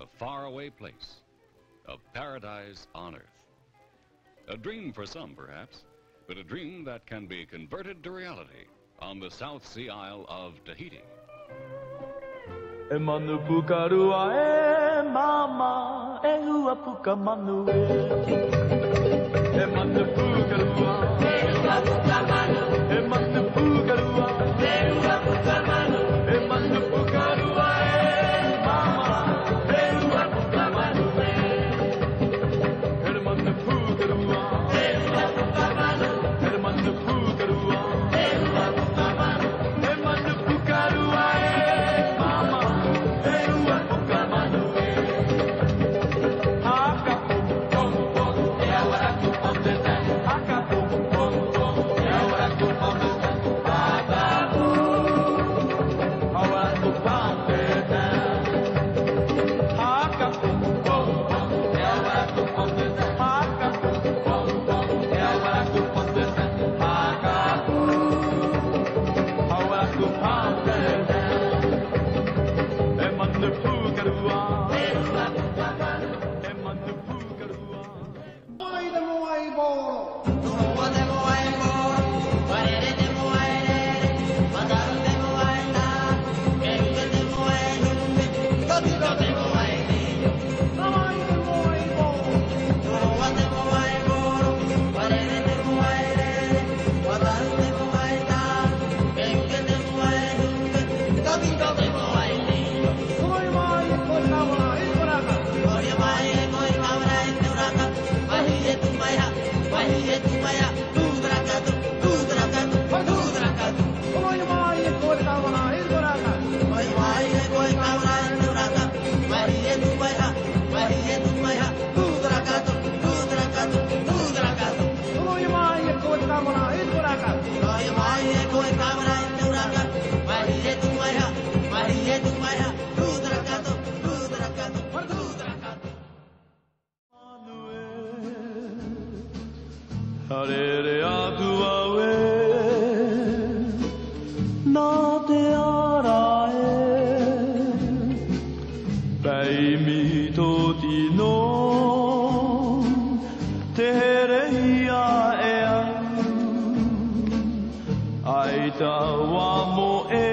a faraway place, a paradise on earth. A dream for some, perhaps, but a dream that can be converted to reality on the South Sea Isle of Tahiti. E manu pukarua e mama, e hua puka manu e. E manu pukarua, e hua puka manu. E manu pukarua, e hua puka manu. E manu pukarua e mama, e hua puka manu e. E manu pukarua, e hua puka manu. E manu pukarua, e hua puka manu. E manu pukarua e mama. Harere atua we na te ara e pai mi to tino te reia e ai ta wa mo e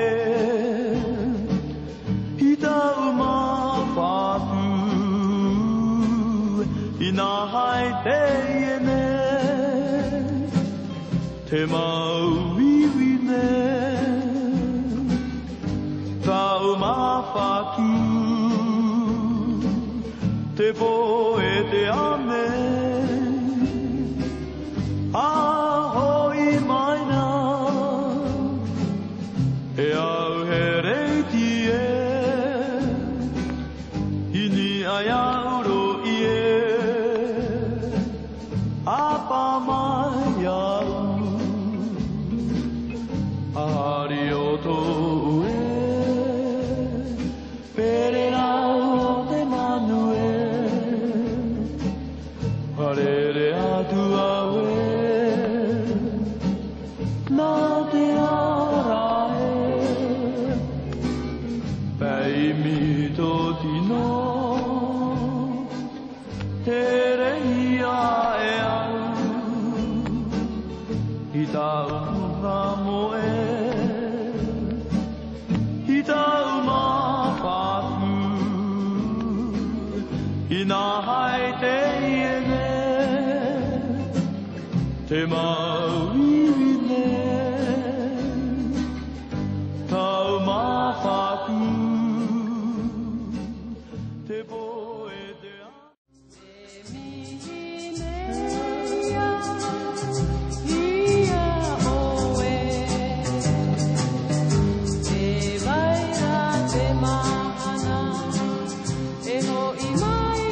ita uma fatu ina hai te ene te mauiwine tau mawhatu te po e te ame ahoi maina e au he reiti e ini ai auro i e apa mai au Ari o tō ue, perera o te manu e, harere atua ue, nā te ara e, pei mi tō tino, te reia e au, i tā unga mo e, Ina hai te iene, te mauiwine, tau mawhatu, te poe te a.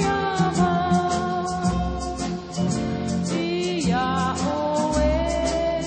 Yeah.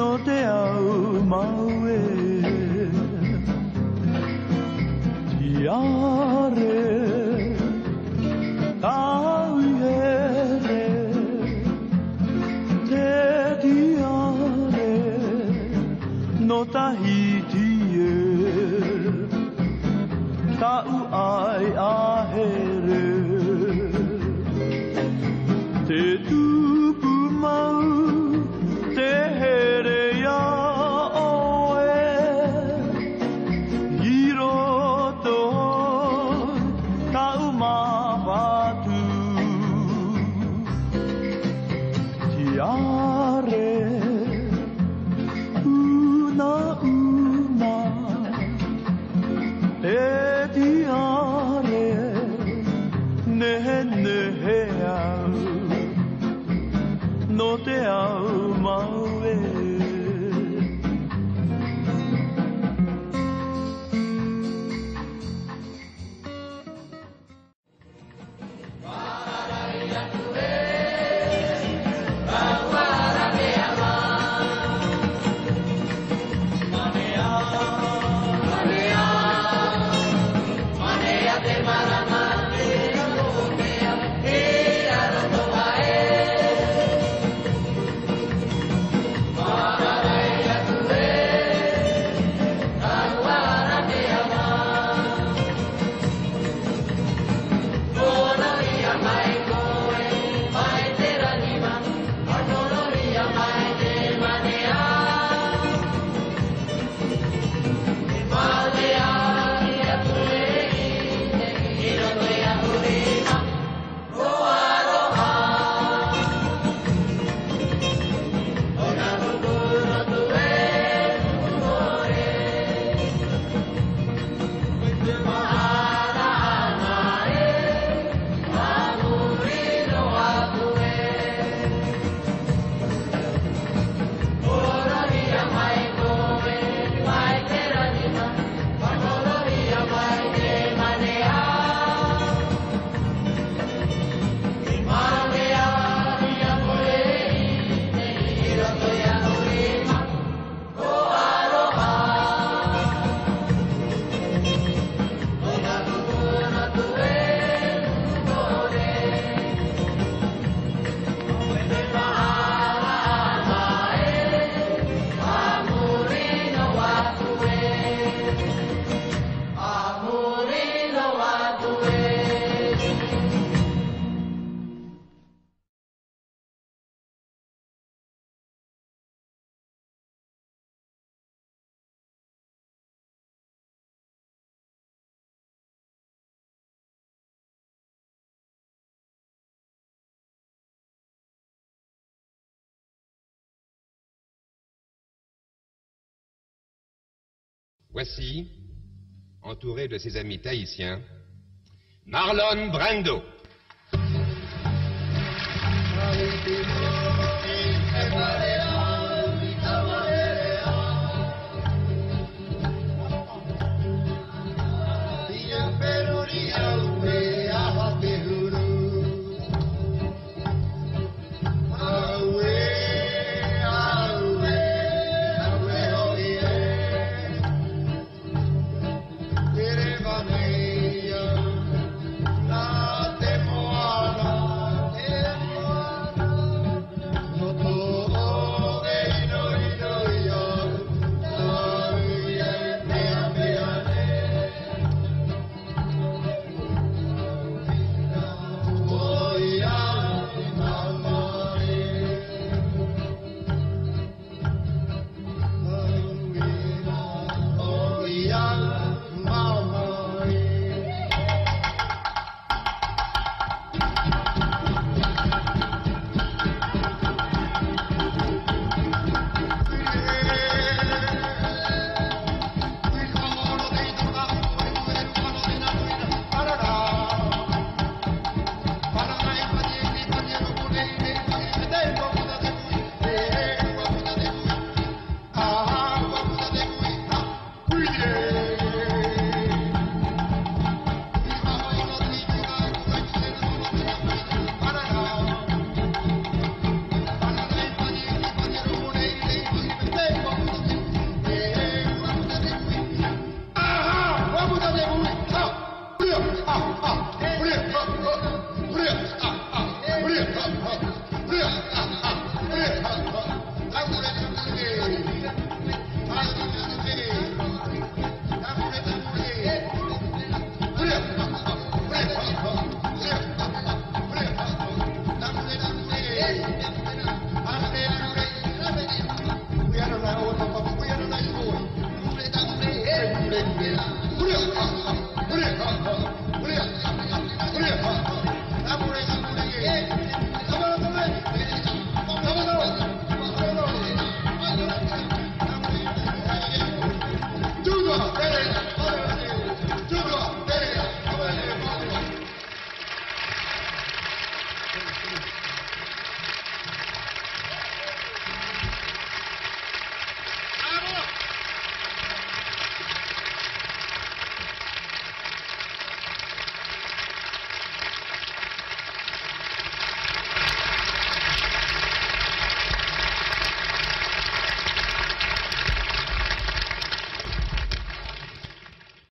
の出会う真上ティアレタウエレテディアレのタヒティエタウアイアヘレテトゥプマウテヘレヤオエヒロトタウマバトゥティアレウナウナエディアレネヘネヘヤの出会う真上 Voici, entouré de ses amis tahitiens, Marlon Brando.